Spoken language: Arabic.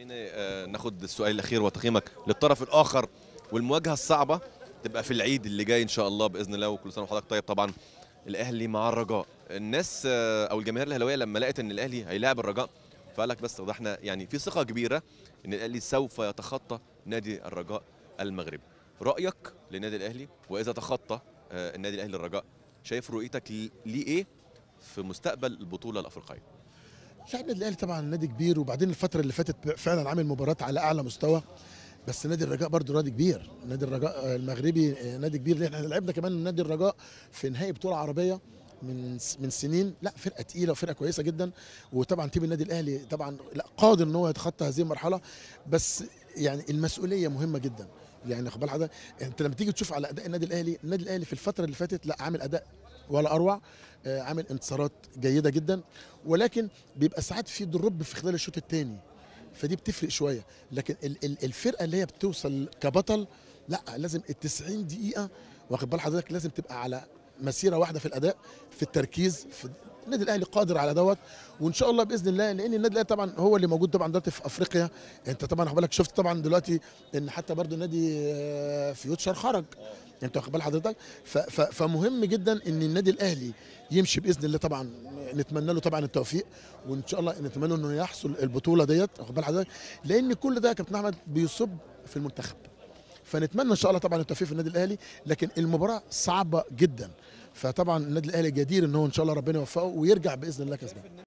خلينا ناخد السؤال الاخير وتقييمك للطرف الاخر والمواجهه الصعبه تبقى في العيد اللي جاي ان شاء الله باذن الله، وكل سنه وحضرتك طيب. طبعا الاهلي مع الرجاء، الناس او الجماهير الاهلاويه لما لقت ان الاهلي هيلاعب الرجاء فقال لك بس ده احنا يعني في ثقه كبيره ان الاهلي سوف يتخطى نادي الرجاء المغربي. رايك للنادي الاهلي، واذا تخطى النادي الاهلي الرجاء شايف رؤيتك ليه ايه في مستقبل البطوله الافريقيه؟ لا، النادي الاهلي طبعا نادي كبير، وبعدين الفتره اللي فاتت فعلا عامل مباراه على اعلى مستوى. بس نادي الرجاء برضه نادي كبير، نادي الرجاء المغربي نادي كبير، لان احنا لعبنا كمان نادي الرجاء في نهائي بطوله عربيه من سنين. لا، فرقه تقيله وفرقه كويسه جدا. وطبعا تيم النادي الاهلي طبعا لا قادر ان هو يتخطى هذه المرحله. بس يعني المسؤوليه مهمه جدا. يعني خد بال حضرتك، انت لما تيجي تشوف على اداء النادي الاهلي في الفتره اللي فاتت، لا عامل اداء ولا اروع. عامل انتصارات جيده جدا، ولكن بيبقى ساعات في دروب في خلال الشوط الثاني، فدي بتفرق شويه. لكن الفرقه اللي هي بتوصل كبطل، لا لازم ال 90 دقيقه، واخد بال حضرتك، لازم تبقى على مسيره واحده في الاداء، في التركيز. في النادي الاهلي قادر على دوت، وان شاء الله باذن الله، لان النادي الاهلي طبعا هو اللي موجود طبعا دلوقتي في افريقيا. انت طبعا خد بالك، شفت طبعا دلوقتي ان حتى برضو نادي فيوتشر خرج. انت واخد بال حضرتك، فمهم جدا ان النادي الاهلي يمشي باذن الله. طبعا نتمنى له طبعا التوفيق، وان شاء الله نتمنى انه يحصل البطوله ديت، واخد بال حضرتك، لان كل ده يا كابتن احمد بيصب في المنتخب. فنتمنى ان شاء الله طبعا التوفيق في النادي الاهلي، لكن المباراه صعبه جدا. فطبعا النادي الاهلي جدير ان هو ان شاء الله ربنا يوفقه ويرجع باذن الله كسبان.